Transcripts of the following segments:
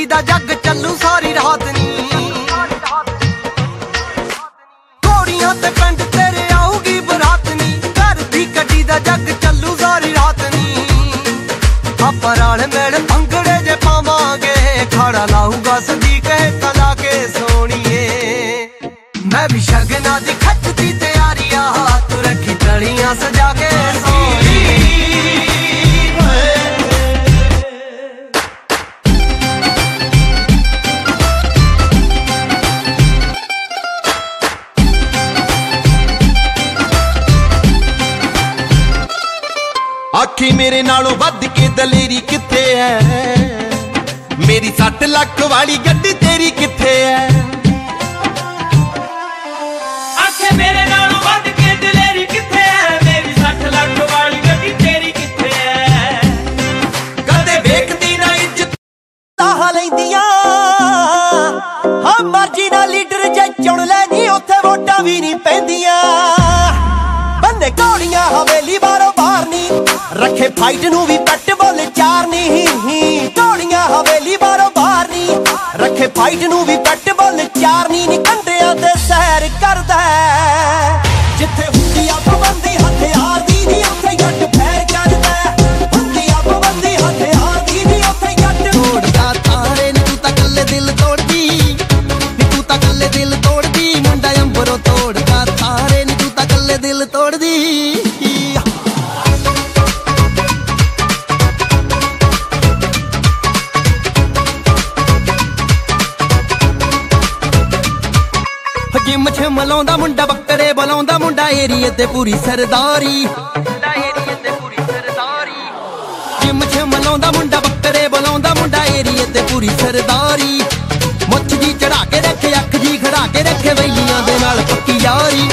ਗੱਡੀ ਦਾ ਜੱਗ ਚੱਲੂ ਸਾਰੀ ਰਾਤ ਨੀ। ਘੋੜੀਆਂ ਤੇ ਪਿੰਡ ਤੇਰੇ ਆਊਗੀ ਬਰਾਤ ਨੀ। ਘਰ ਦੀ ਗੱਡੀ ਦਾ ਜੱਗ ਚੱਲੂ ਸਾਰੀ ਰਾਤ ਨੀ। ਆਪਾਂ ਰਲ ਮਿਲ ਭੰਗੜੇ ਜੇ ਪਾਵਾਂਗੇ, ਖਾੜਾ ਲਾਊਗਾ ਸਦੀਕ ਕਲਾ ਕੇ ਸੋਣੀਏ। ਮੈਂ ਵੀ ਸ਼ਗਨਾਂ ਦੀ ਖੱਟਦੀ ਤਿਆਰੀ ਆ, ਤੂੰ ਰੱਖੀ ਤਲੀਆਂ ਸਜਾ ਕੇ ਸੋਹਣੀ। आखी मेरे नालों वध के दलेरी किथे है, मेरी 60 लाख वाली गड्डी तेरी किथे है। आखे मेरे नालों वध के दलेरी किथे है, मेरी 60 लाख वाली गड्डी तेरी किथे है। कदे वेखदी ना इज्जत ताह लैंदियां हां मर्जी ना लीडर जे चुन ले नी, उत्थे वोटां भी नहीं पैंदियां। बंदे घोड़ियां हवेली बारों बाहर नी, रखे फाइट नू भी पट बोल चार नी। घोड़ियां हवेली बारों बाहर नी, रखे फाइट नू भी पट बोल चार नी। कंडियां ते सैर करदा जिथे हुंदी आ पाबंदी हथियार दी नी, उत्थे जट फैर करदा। हुंदी आ पाबंदी हथियार दी नी, उत्थे जट तोड़दा तारे नी। तू तां कल्ले दिल तोड़दी नी, तू तां कल्ले दिल तोड़दी। मुंडा अंबरों तोड़दा तारे नी, तू तां कल्ले दिल तोड़दी। जिम छिम लाउंदा मुंडा, बकरे बुलाउंदा मुंडा, एरिए ते पूरी सरदारी। जिम छिम लाउंदा मुंडा, बकरे बुलाउंदा मुंडा, एरिए ते पूरी सरदारी। मुछ जी चढ़ा के रखे, अख जी खड़ा के रखे, वैलियां दे नाल पक्की यारी।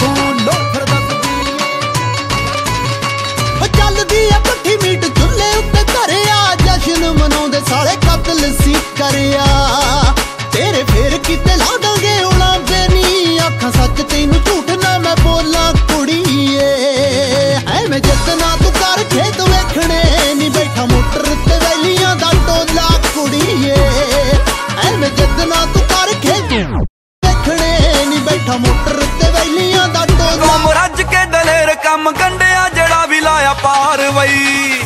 चलदी आ पट्ठी मीट चुल्हे उत्ते धरिया, जश्न मनाउंदे साले कतल सी करिया। तेरे फेर किते ला दांगे उड़ा बेनी, आखां सच तैनू झूठ ना मैं बोला कुड़ीए। है मैं जितना तू कर खेत वेखणे नी, बैठा मोटर ते वैलियां दा टोला कुड़ीए। है मैं जितना तू कर खेत वेखणे नी, बैठा मोटर ते वैलियां दा टोला। कौम रज के दलेर कम गंढिया, जड़ा भी लाया पार वई।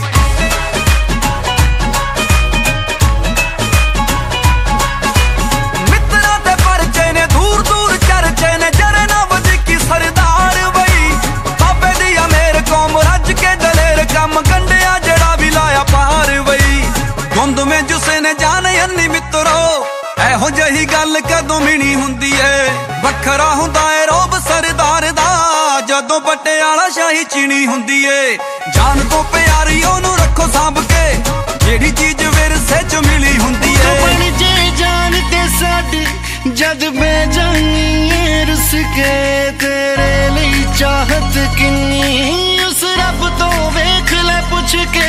में जुसे ने जाने अन्नी मित्रो, एहो जही गल कदों मिनी हुंदी है। वखरा हुंदा है रोब सरदार दा, जदों पटियाला शाही चीनी हुंदी है। जान तो प्यारी ओनू रखो सांभ के, जेड़ी चीज विरसे च मिली हुंदी है। बन जे जान ते साडी जद मैं जानी रुस के, तेरे लिए चाहत किन्नी उस रब तो वेख ले पुछ के।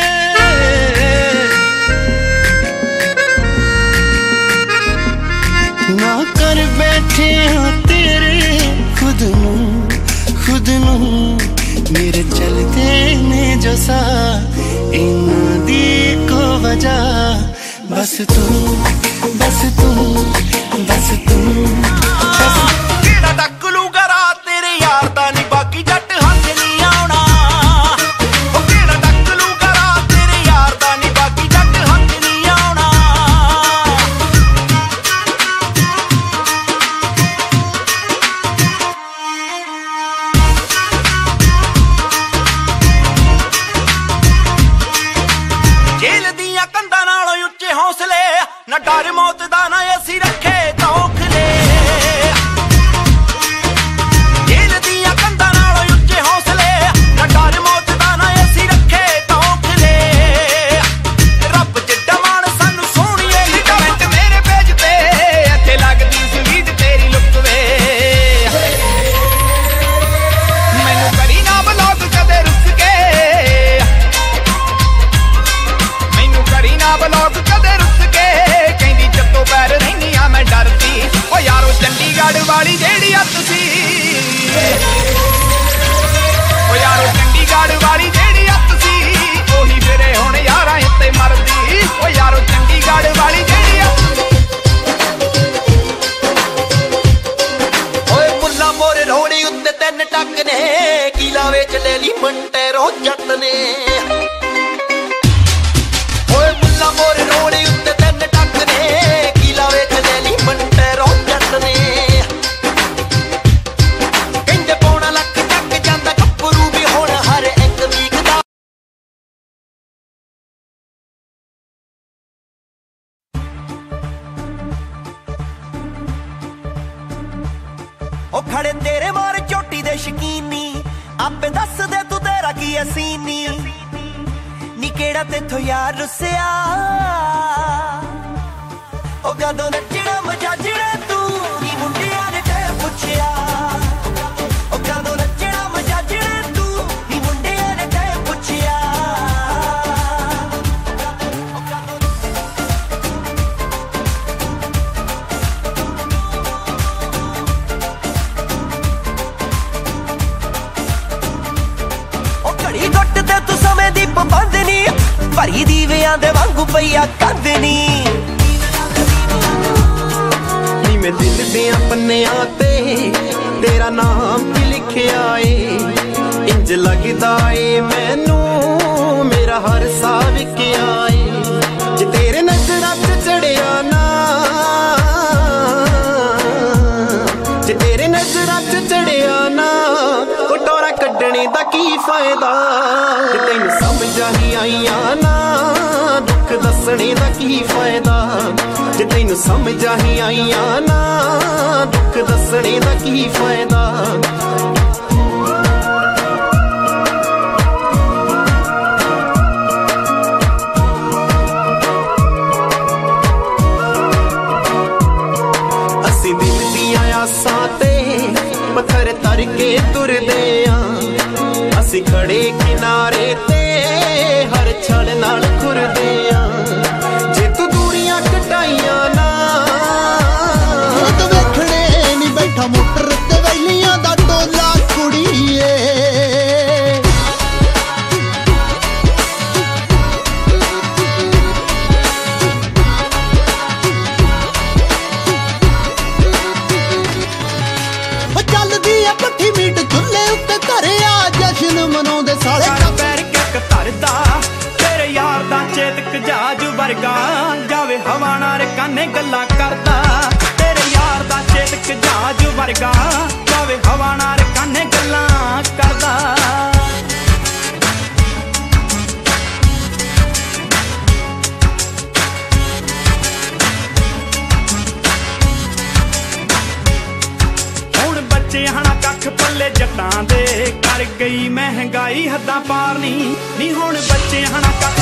ना कर बैठे हाँ तेरे खुद नू मेरे चलते ने जो सा इना दी को वजह। बस तू बस तू बस तू केड़ा डक लूगा रात तेरे यार दा नी, बाकी जट हाथ नहीं आउणा। ओ केड़ा डक लूगा रात तेरे यार दा नी, बाकी जट हाथ नहीं आउणा। जेल दियां कंधां नालों उच्चे हौसले, ना डर मौत दा ना असीं रखे तौखले। जेल दियां कंधां नालों उच्चे हौसले, ना डर मौत दा ना असीं रखे तौखले। रब जिड्डा मान सानू सोहणीए, कमेंट मेरे पेज ते इत्थे लगदी स्वीट तेरी लुक वे। मैनू करी ना ब्लॉक कदे रुस के, मैनू करी ना ब्लॉक कदे रुस के, कहंदी जत्तों पैर नहीं शकीनी आपे दस दे तू तेरा की सीनी नी केड़ा तेथों यार रुसिया ओ कदों नचना मजाजड़ा तू नी मुंडिया ने ते पुछया ओ कदों नचना मजाजड़ा तू नी मुंडिया ने ते पुछया तू समय दी पाबंदनी भरी दीवियां दे वांगू पईया कंदनी नी मैं दिल दियां पन्नियां ते तेरा नाम की लिखिया ए इंज लगदा ए मैनू मेरा हर सा विकिया ए जे तेरे नजरां च चढ़िया ना जे तेरे नजरां च चढ़िया ना टोरा कड्डने दा की फायदा जे तैनू समझ ही आईया ना दुख दसने दा की फायदा जे तैनू समझ ही आईया ना दुख दसने दा की फायदा असी दिल दियां आसां ते पत्थर तर के तुरदे आ असी खड़े किनारे ते हर छड़ नाल खुरदे आ जे तू दूरियां कटाइयां ना तू वेखणे नी बैठा मोटर ते वैलियां दा टोला कुड़ीए पट्ठी मीट चुल्ले उत्ते धरिया जश्न मनाउंदे साले पैर किक धरदा तेरे यार दा चेतक जहाज वर्गा जावे हवा नाल काने गल्लां करदा तेरे यार दा चेतक जहाज वर्गा जावे हवा नाल काने गल्लां करदा हना कख पल्ले जट्टां दे कर गई महंगाई हद्दां पार नी हुण बच्चे हना कख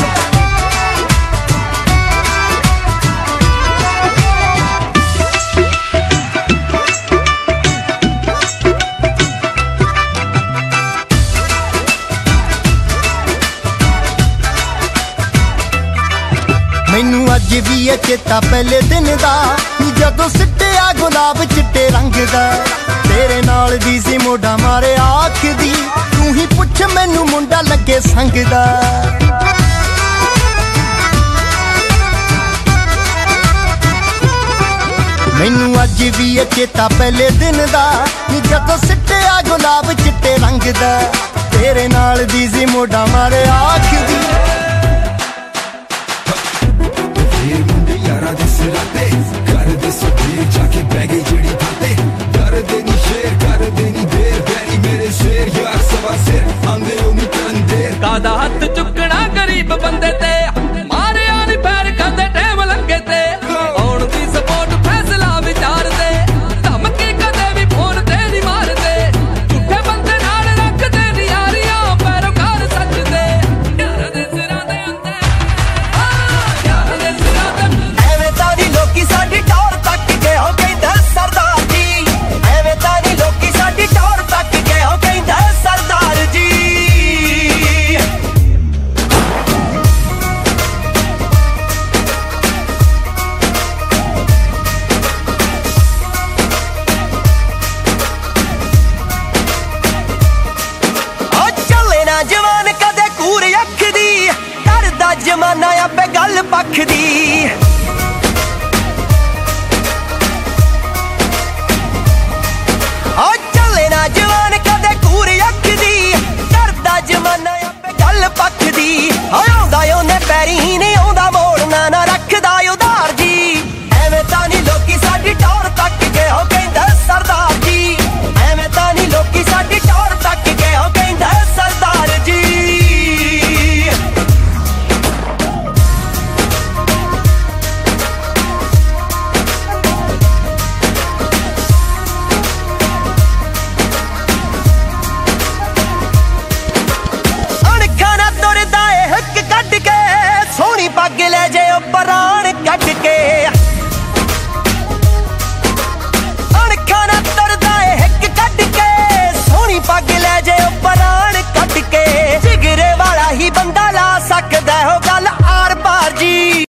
मैनू अज भी है चेता पहले दिन दा जदों सिट्टिया गुलाब चिट्टे रंग दा तेरे नाल दी सी मोढ़ा मारे आख दी तू ही पुछ मैनू मुंडा लगे संग दा मैनू अज भी है चेता पहले दिन दा जदों सिट्टिया गुलाब चिट्टे रंग दा तेरे नाल दी सी मोढ़ा मारे आख दी कादा हथ चुकना गरीब बंदे ते मारे आनी पैर खांदे टैम लंगे ते आउण दी सपोर्ट फैसला विचार दे धमकी कदे भी फोन ते नहीं मार दे झूठे बंदे नाल रख दे नी यारियां पैरोकार सच दे यार दे सिरां दे अंदे यार दे सिरां दे एवें तां नी लोकी साडी टौर तक गए हो कहंदा सरदार जी एवें तां नी लोकी साडी टौर तक गए हो कहंदा सरदार जी जवान कदे कूर अख दी करदा जमाना आपे गल पख दी